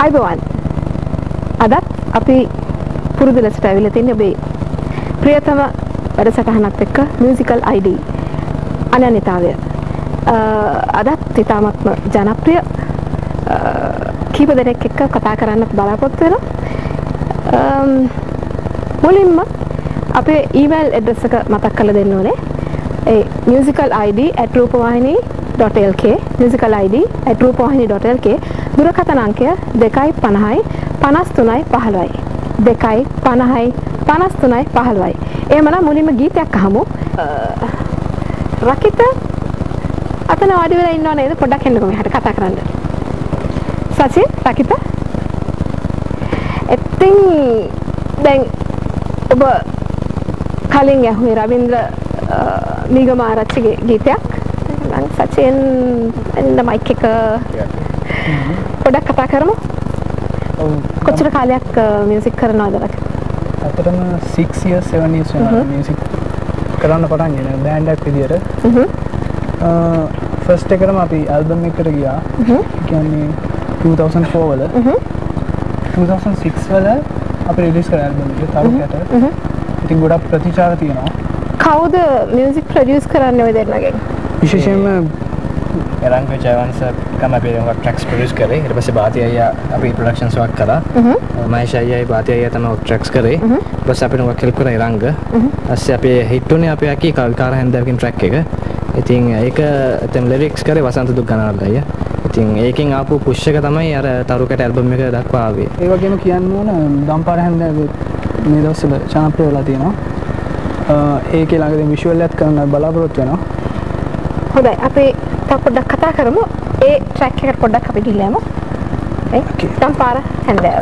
අයිබෝවන් අදත් අපි පුරුදු ලෙසට ඇවිල්ලා තියෙන්නේ ඔබේ ප්‍රියතම වැඩසටහනක් එක්ක මියුසිකල් ID අනන්‍යතාවය. අදත් ඉතාමත්ම ජනප්‍රිය කීප දෙනෙක් එක්ක කතා කරන්න බලාපොරොත්තු වෙනවා. මුලින්ම අපේ ඊමේල් ඇඩ්‍රස් එක මතක් කරලා දෙන්න ඕනේ. ඒ musicalid@rupavahini.lk musicalid@rupavahini.lk දුරකථන අංකය 250 53 15 250 53 15. එහෙමනම් මුලින්ම ගීතයක් අහමු. රකිත අතන වාඩි වෙලා ඉන්නව නේද? පොඩ්ඩක් එන්නකෝ මෙහාට කතා කරන්න. සචින් රකිත ඉතින් දැන් ඔබ කලින් ඇහුවේ රවීන්ද්‍ර නිගමාරච්චිගේ ගීතයක්. නම් සචින් එන්න මයික් එක පොඩ්ඩක් කතා කරමු. කොච්චර කාලයක් මියුසික් කරනවද රකිත? අතරම 6 years 7 years වෙනවා මියුසික් කරන්න පටන් ගන්න බෑන්ඩ් එකක් විදියට. ෆස්ට් එකටම අපි ඇල්බම් එකකට ගියා. කියන්නේ 2004 වල 2006 වල අපි රිලීස් කරා ඇල්බම් එක තරුකට. ඉතින් ගොඩක් ප්‍රතිචාර තියෙනවා. කවුද මියුසික් ප්‍රොඩියුස් කරන්නේ ඔය දෙන්නගෙන්? විශේෂයෙන්ම එරංග ජයවංශ තමයි අපි ඒවා ට්‍රැක්ස් ප්‍රොඩියුස් කරේ. ඊට පස්සේ බාති අයියා අපි ප්‍රොඩක්ෂන්ස් වර්ක් කරා. මහේෂ් අයියායි බාති අයියා තමයි ට්‍රැක්ස් කරේ. ඊට පස්සේ අපිට වර්ක් හෙල්ප් කරා එරංග. ඊපස්සේ අපි හිට් උනේ අපි අකී කවිකාර හැන්දෑවකින් ට්‍රැක් එක. ඉතින් ඒක තෙම් ලිරික්ස් කරේ වසන්ත දුක් ගණනාත් අයියා. ඉතින් ඒකෙන් ආපු පුෂ් එක තමයි අර තරුකට ඇල්බම් එක දක්වා ආවේ. ඒ වගේම කියන්න ඕන දම්පාර හැන්දෑවේ මේ දවස්වල ජනප්‍රිය වෙලා තියෙනවා. ඒකේ ළඟදී විෂුවල් එකක් කරන්න බලාපොරොත්තු වෙනවා. හොඳයි අපි තව පොඩ්ඩක් කතා කරමු. ඒ ට්‍රැක් එකට පොඩ්ඩක් අපි ගිහලා යමු. Okay. දම්පාර හැන්දෑව.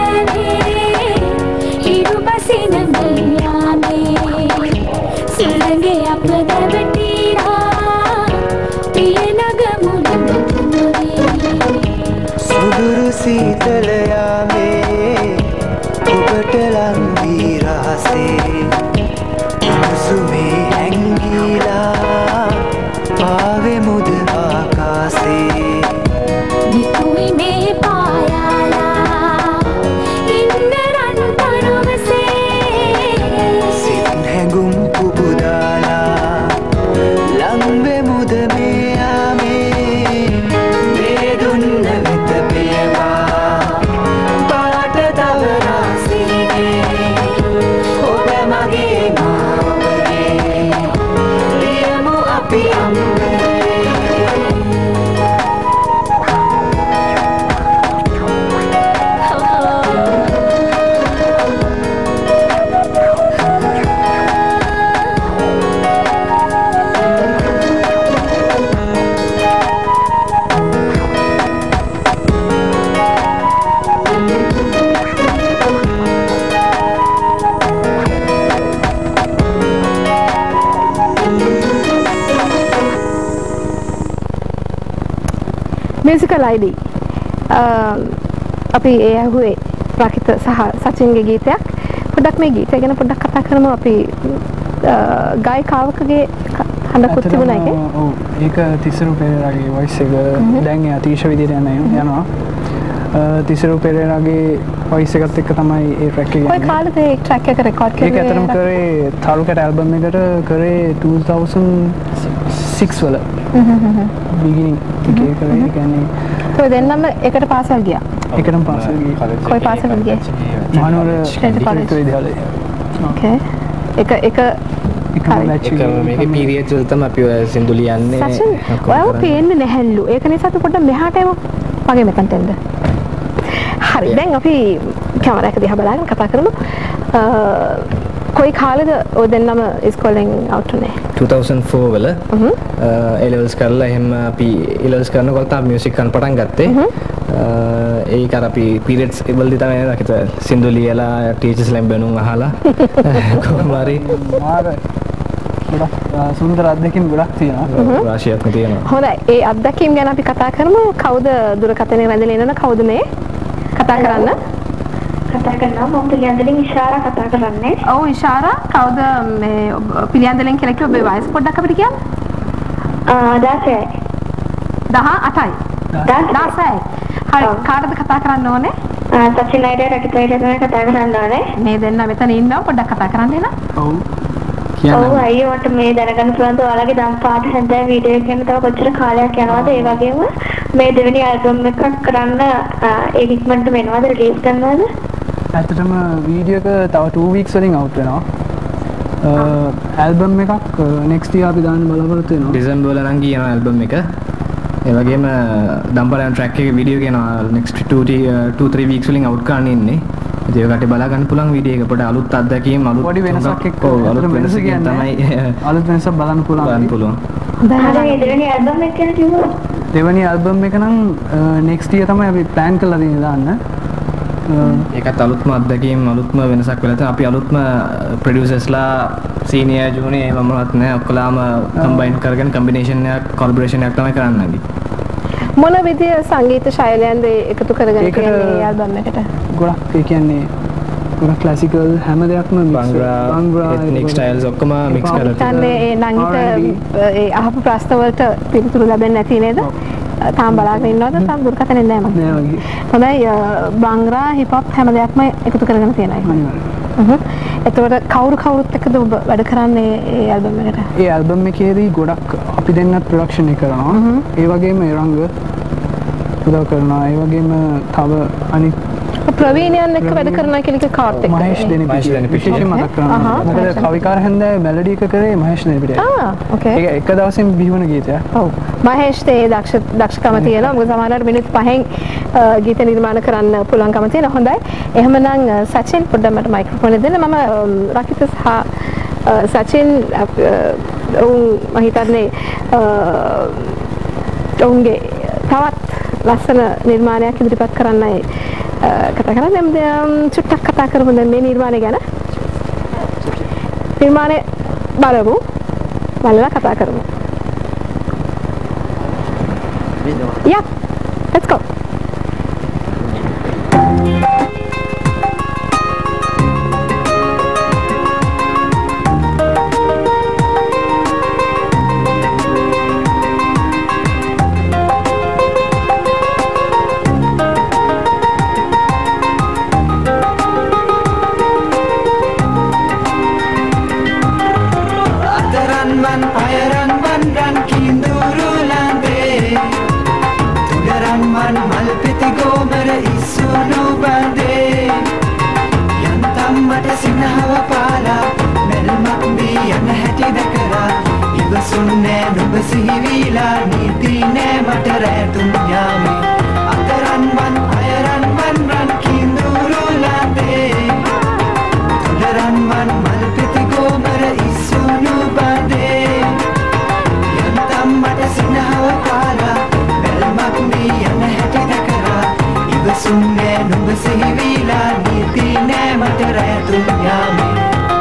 Silent රංගී රහසේ උණුසුමේ හැංගීලා පාවෙමුද ආකාසේ නිකුයි මේ පායාලා ඉන්න රන් තනුවසේ සිත් හැඟුම් පුබුදාලා ලංවෙමුද මේ යාමේ මේ දුන්න වෙත පේවා පාට තව රාසීනේ ඔබ මගේ මා ඔබගේ ලියමු අපි අම්බරේ මියුසිකල් ID අපි ඒ ඇහුවේ රකිත සහ සචින්ගේ ගීතයක්. පොඩ්ඩක් මේ ගීතය ගැන පොඩ්ඩක් කතා කරමු. අපි ගායිකාවකගේ හඬකුත් තිබුණා ඒකේ. ඔව් ඒක තිසරු පෙරේරාගේ වොයිස් එක දැන් එයා තීෂ විදියට යනවා. තිසරු පෙරේරාගේ වොයිස් එකත් එක්ක තමයි ඒ ට්‍රැක් එක කොයි කාලෙද ඒ ට්‍රැක් එක රෙකෝඩ් කරේ? ඒක ඇත්තටම කරේ තරුකට ඇල්බම් එකට කරේ 2006 වල beginning එකේ කරේ. ඒ කියන්නේ ඔය දෙන්නම එකට පාසල් ගියා. එකටම පාසල් ගියේ. කොයි පාසලද ගියේ? මහනුවර college. විද්‍යාලය. ඕකේ. එක එකම batch ඒක මේකේ පීරියඩ් වල තමයි අපි ඔය සින්දු ලියන්නේ. සචින් ඔයාව පේන්නේ නැහැලු. ඒක නිසා අපි පොඩ්ඩක් මෙහාට එමු. මගේ මෙතනට එන්න. හරි. දැන් අපි කැමරා එක දිහා බලාගෙන කතා කරමු. කොයි කාලෙද ඔය දෙන්නම ඉස්කෝලෙන් අවුට් උනේ? 2004 වල A levels කරලා එහෙම අපි A levels කරනකොට අපි මියුසික් කරන්න පටන් ගත්තේ. ඒක අර අපි පීරියඩ්ස් වලදී තමයි රකිත සින්දු ලියලා ටීචර්ස්ලෙන් බැනුම් අහලා කොහොම හරි මාර ගොඩක් සුන්දර අත්දැකීම් ගොඩක් තියෙනවා. රාශියක්ම තියෙනවා. හොඳයි. ඒ අත්දැකීම් ගැන අපි කතා කරමු. කවුද දුරකථනය වැදලා එනන කවුද මේ? කතා කරන්න. කතා කරනවා මම පිළියන්දලින් ඉෂාරා කතා කරන්නේ. ඔව් ඉෂාරා කවුද මේ පිළියන්දලෙන් කියලා කිව්ව ඔබේ වයස පොඩ්ඩක් අපිට කියන්න. 16යි. 18යි. 16යි. හරි කාටද කතා කරන්න ඕනේ? සචින් අයිඩියා රකිතයිට තමයි කතා කරන්න ඕනේ. මේ දෙන්න මෙතන ඉන්නවා පොඩ්ඩක් කතා කරන්න එන. ඔව් ඔව් අයියෝ මට මේ දැනගන්න පුළුවන් ද ඔයාලගේ දම් පාට හැන්දෑ වීඩියෝ එක ගැන තව කොච්චර කාලයක් යනවද? ඒ වගේම මේ දෙවෙනි ඇල්බම් එකක් කරන්න ඒ ඉක්මනට වෙනවද රිලීස් කරනවද? ඇත්තටම වීඩියෝ එක තව 2 weeks වලින් අවුට් වෙනවා. ඇල්බම් එකක් next year අපි දාන්න බලාපොරොත්තු වෙනවා. ඩිසෙම්බර් වල නම් ගියන ඇල්බම් එක. ඒ වගේම දම්පරයන් ට්‍රැක් එකේ වීඩියෝ කියනවා next 2-3 weeks වලින් අවුට් කරන්න ඉන්නේ. ඉතින් ඒකට බලා ගන්න පුළුවන් වීඩියෝ එක පොඩ අලුත් අත්දැකීම් අලුත් පොඩි වෙනසක් එක්ක අලුත් වෙනස තමයි අලුත් වෙනසක් බලන්න පුළුවන්. මේ දෙවෙනි ඇල්බම් එක ගැන කිව්වොත් දෙවෙනි ඇල්බම් එක නම් next year තමයි අපි plan කරලා තියෙන්නේ දාන්න. ඒකත් අලුත්ම අත්දැකීම් අලුත්ම වෙනසක් වෙලා තියෙනවා. අපි අලුත්ම ප්‍රොඩියුසර්ස්ලා සීනියර් ජූනියර් ඒව මොනවත් නැහැ. ඔක්කොලාම කම්බයින් කරගෙන කම්බිනේෂන් එකක් කොලැබොරේෂන් එකක් තමයි කරන්නේ. මොන විදිය සංගීත ශෛලයන්ද එකතු කරගෙන තියෙන්නේ මේ ඇල්බම් එකට? ගොඩක් ඒ කියන්නේ ගොඩක් ක්ලාසිකල් හැම දෙයක්ම බංග්‍රා එත්නික් ස්ටයිල්ස් ඔක්කොම මික්ස් කරලා හිතන්නේ ඒ නංගිට ඒ අහපු ප්‍රශ්න වලට පිළිතුරු ලැබෙන්නේ නැති නේද? තාම බලාගෙන ඉන්නවද? තාම දුරකථනෙ නැහැ මම. නෑ වගේ. හොඳයි බංග්‍රා හිප් හොප් හැම දෙයක්ම එකතු කරගෙන තියෙනවා. එතකොට කවුරුත් එක්කද ඔබ වැඩ කරන්නේ ඒ ඇල්බම් එකට? ඒ ඇල්බම් එකේදී ගොඩක් අපි දෙන්නත් ප්‍රොඩක්ෂන් එක කරනවා. ඒ වගේම රංග උදව් කරනවා. ඒ වගේම තව අනිත් ප්‍රවීණයන් එක්ක වැඩ කරනවා කියන එක කාට් එක්ක? මහේෂ් දෙනිපිටිය විශේෂයෙන් මතක් කරනවා. මොකද කවිකාර හැන්දෑ මෙලඩි එක කරේ මහේෂ් දෙනිපිටිය. ඕකේ. ඒක එක දවසෙන් බිහිවන ගීතයක්. ඔව්. මහේෂ්ට ඒ දක්ෂකම තියෙනවා. මොකද සමහරවිට මිනිත් 5න් ගීත නිර්මාණ කරන්න පුළුවන්කම තියෙනවා. හොඳයි. එහෙමනම් සචින් පොඩ්ඩක් මට මයික්‍රොෆෝන් එක දෙන්න. මම රකිත සහ සචින් මම හිතන්නේ ඔවුන්ගේ තවත් ලස්සන නිර්මාණයක් ඉදිරිපත් කරන්නයි කතා කරන්නේ. දැන් චුට්ටක් කතා කරමු දැන් මේ නිර්මාණය ගැන. නිර්මාණය බලමු. බලලා කතා කරමු. Yeah, let's go. दुनिया में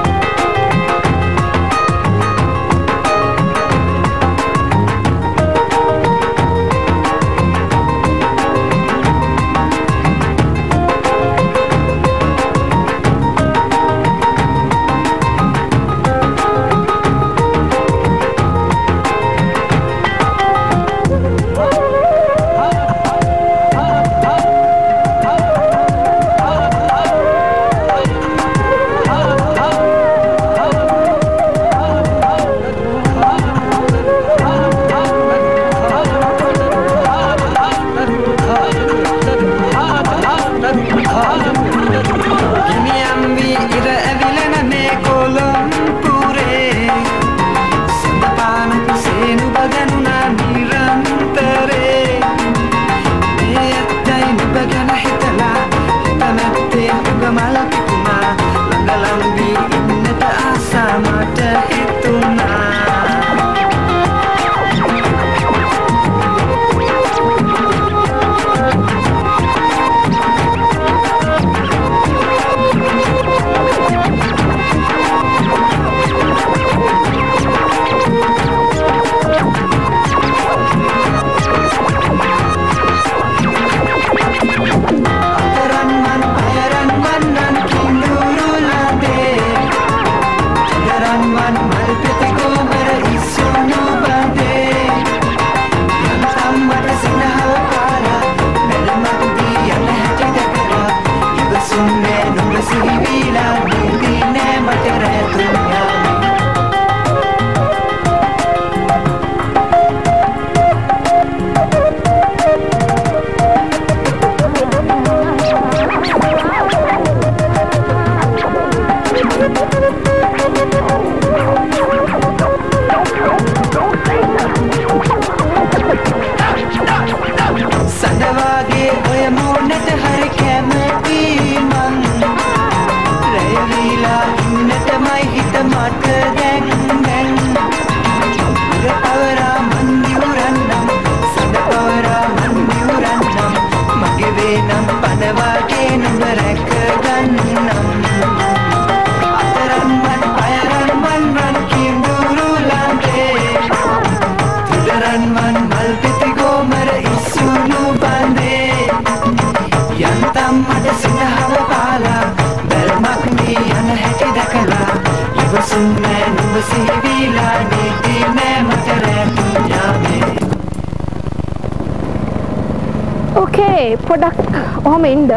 Okay, පොඩක් ඔහම ඉන්න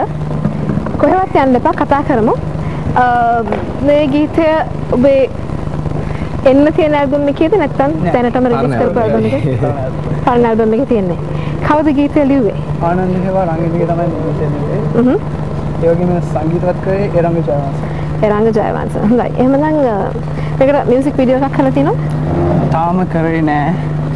කොහෙවත් යන්න එපා කතා කරමු. මේ ගීතය ඔබේ එන්න තියෙන ඇල්බම් එකේද නැත්නම් දැනටම රෙජිස්ටර් කරපු ඇල්බම් එකේ? පරණ ඇල්බම් එකේ තියෙන්නේ. කවුද ගීතය ලිව්වේ? ආනන්ද හේවා රංගිණිගේ තමයි ගීතය. ඒ වගේම සංගීතවත් කරේ එරංග ජයවංශ. එරංග ජයවංශ. හොඳයි. එහෙනම් මේකට මියුසික් වීඩියෝ එකක් කරලා තියෙනවද? තාම කරේ නෑ.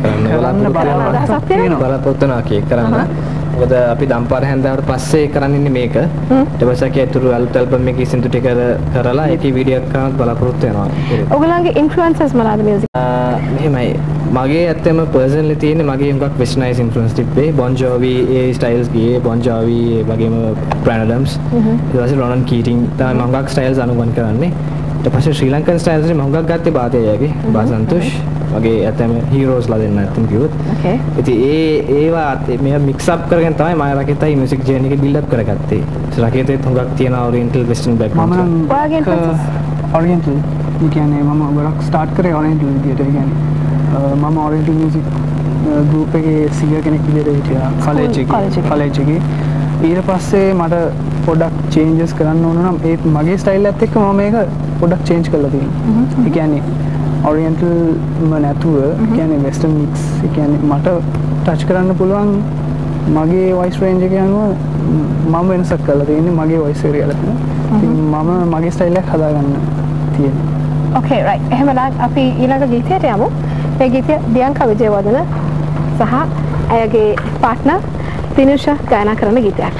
බලාපොරොත්තු වෙනවා කේක් කරන්න. මොකද අපි දම්පාර හැන්දාවට පස්සේ කරන්න ඉන්නේ මේක. ඊට පස්සේ අපි අතුරු ඇල්බම් එකේ සින්දු ටික කරලා ඒකේ වීඩියෝ එකක් කරන්න බලාපොරොත්තු වෙනවා. ඔයගොල්ලන්ගේ ඉන්ෆ්ලුවෙන්සර්ස් මොනවාද මියුසික්? මෙහෙමයි. මගේ ඇත්තම පර්සනලි තියෙන්නේ මගේ හුඟක් වෙස්ටර්නයිස් ඉන්ෆ්ලුවෙන්ස් තිබ්බේ. බොන් ජෝවි ඒ ස්ටයිල්ස් ගියේ බොන් ජෝවි ඒ වගේම බ්‍රෑන් ඇඩම්ස්. ඊට පස්සේ රොනන් කීටින් තමයි මම හුඟක් ස්ටයිල්ස් අනුගමනය කරන්නේ. ඊට පස්සේ ශ්‍රී ලංකන් ස්ටයිල්ස් වලින් මම හුඟක් ගත්තේ බාතේයගේ බාසන්තෝෂ් වගේ ඇත්තම හීරෝස්ලා දෙන්න නැත්නම් කිව්වොත්. Okay. ඉතින් ඒවා මේ මික්ස් අප් කරගෙන තමයි මම රකිතයි මියුසික් ජර්නි එක බිල්ඩ් අප් කරගත්තේ. රකිතේ හුඟක් තියෙන ඔරියන්ටල් වෙස්ටර්න් බෑග්ග්‍රවුන්ඩ්. මම ඔයාගේ ඔරියන්ටල් ඒ කියන්නේ මම ගොඩක් ස්ටාර්ට් කරේ ඔරියන්ටල් විදියට. ඒ කියන්නේ මම ඔරියන්ටල් මියුසික් ගෲප් එකේ සිංගර් කෙනෙක් විදියට හිටියා කලෙජ් එකේ. ඊට පස්සේ මට පොඩක් චේන්ජස් කරන්න ඕන නම් ඒ මගේ ස්ටයිල් එකත් එක්ක මම මේක පොඩක් චේන්ජ් කරලා තියෙනවා. ඒ කියන්නේ ඔරියන්ටල්ම නැතුව කියන්නේ වෙස්ටර්න් මික්ස් ඒ කියන්නේ මට ටච් කරන්න පුළුවන් මගේ වොයිස් රේන්ජ් එක අනුව මම වෙනසක් කරලා තියෙන්නේ මගේ වොයිස් එක කියලා. ඉතින් මම මගේ ස්ටයිල් එක හදාගන්න තියෙනවා. Okay, right. එහෙනම් අපි ඊළඟ ගීතයට යමු. මේ ගීතය දියංකා විජේවර්ධන සහ ඇයගේ පාර්ට්නර් තිනුෂා ගායනා කරන ගීතයක්.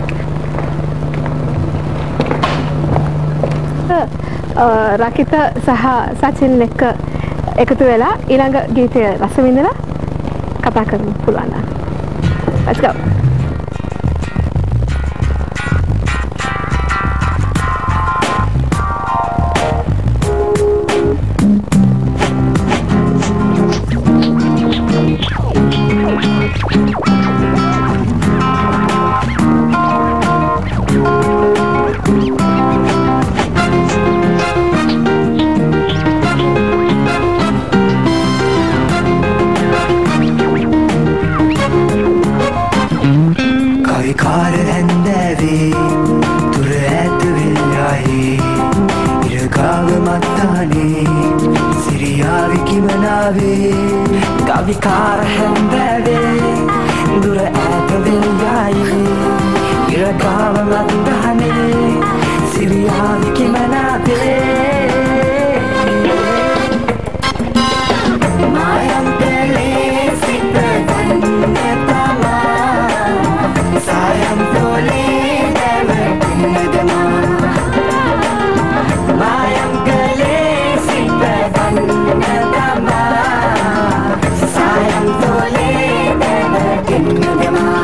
රකිත සහ සචින් එක්ක එකතු වෙලා ඊළඟ ගීතය රස විඳලා කතා කරමු පුළුවන් නම්. Let's go. මත්තානේ සිරියාවි කිමනාවේ කවිකාර හැන්දෑවේ දුර ඈත වෙල්යායේ ඉරගාව මත්තානේ සිරියාවි කිමනාවේ මායම් පෙළේ සිට ගන්න තමා සායම් තොලේ නැවතින්නදමා මායම් කලේ සිට ගන්න තමා සායම් තොලේ නැවතින්නදමා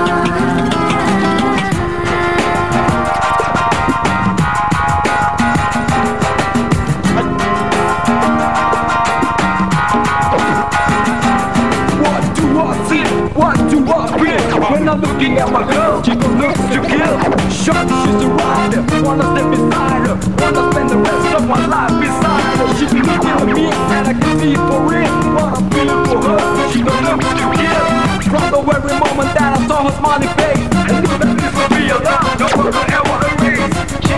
When I'm looking at my girl, she gon' look to kill. Shorty, she's a rider, wanna step beside her, wanna spend the rest of my life beside her. She be looking at me and I can see for real what I'm feeling for her. She gon' look to kill. From the very moment that I saw her smiling face, I knew that this would be a love, no one will ever erase.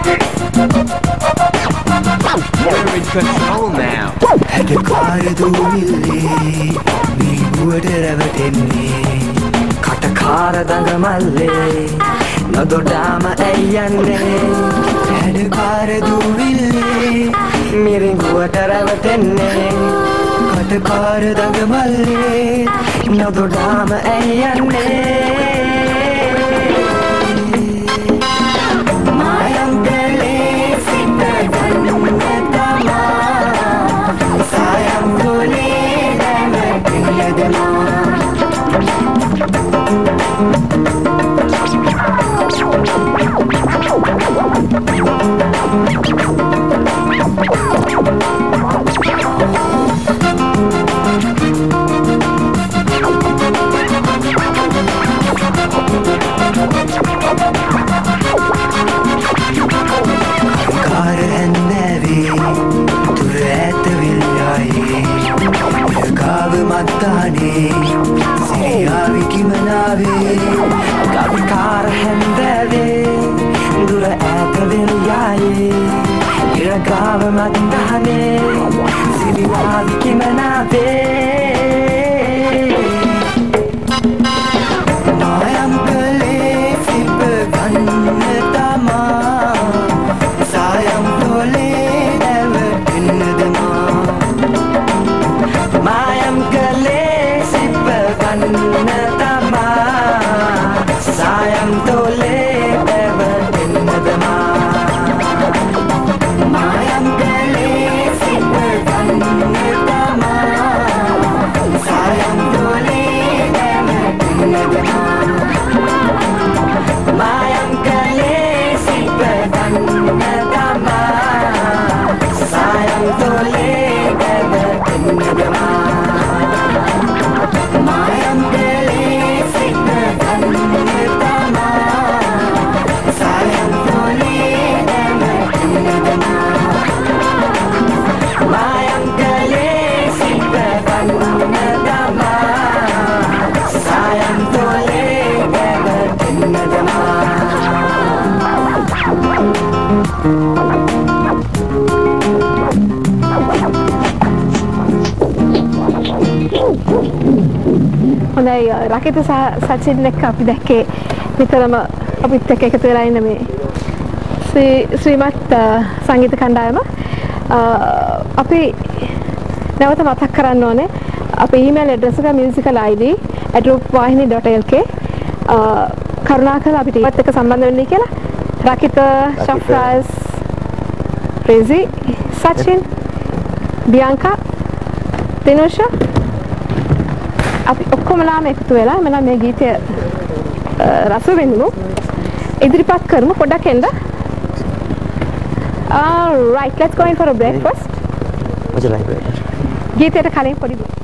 You're in control now. හැඩකාර දූවිල්ලේ මිරිඟුවට රැවටෙන්නේ කටකාර දඟමල්ලේ නොදොඩාම ඇයන්නේ හැඩකාර දූවිල්ලේ මිරිඟුවට රැවටෙන්නේ කටකාර දඟමල්ලේ නොදොඩාම ඇයන්නේ මායම් කලේ සිට ගන්න තමා සායම් තොලේ නැවතින්නදමා කාර හැන්දෑවේ දුර ඈත වෙල්යායේ ඉරගාව මත්තානේ සිරියාවි කිමනාවේ කවිකාර හැන්දෑවේ දුර ඈත වෙල්යායේ ඉරගාව මත්තානේ සිරියාවි කිමනාවේ මායම් කලේ සිප ගන්න තමා සායම් තොලේ නැවතින්නදමා මායම් කලේ සිප ගන්න තමා සායම් තොලේ නැවතින්නදමා මායම් කලේ සිප ගන්න තමා සායම් තොලේ නැවතින්නදමා මායම් කලේ සිප ගන්න තමා සායම් තොලේ නැවතින්නදමා මායම් කලේ සිප ගන්න තමා සායම් තොලේ නැවතින්නදමා මායම් කලේ සිප ගන්න තමා සායම් තොලේ නැවතින්නදමා හොඳයි රකිත සහ සචින් එක්ක අපි දැක්කේ නිතරම අපිත් එක්ක එකතු වෙලා ඉන්න මේ ශ්‍රීමත් සංගීත කණ්ඩායම අපි නැවත මතක් කරන්න ඕනේ අපේ ඊමේල් ඇඩ්‍රස් එක musical.id@rupawahini.lk කරුණාකරලා අපිට ඒවත් එක්ක සම්බන්ධ වෙන්න කියලා රකිත ශෆ්‍රාස් රේසි සචින් බියංකා දිනුෂා අපි ඔක්කොමලාම එකතු වෙලා මම මේ ගීතය රස විඳිමු ඉදිරිපත් කරමු පොඩ්ඩක් එන්න all right let's go in for a break first Would you like break? ගීතයට කලින් පොඩි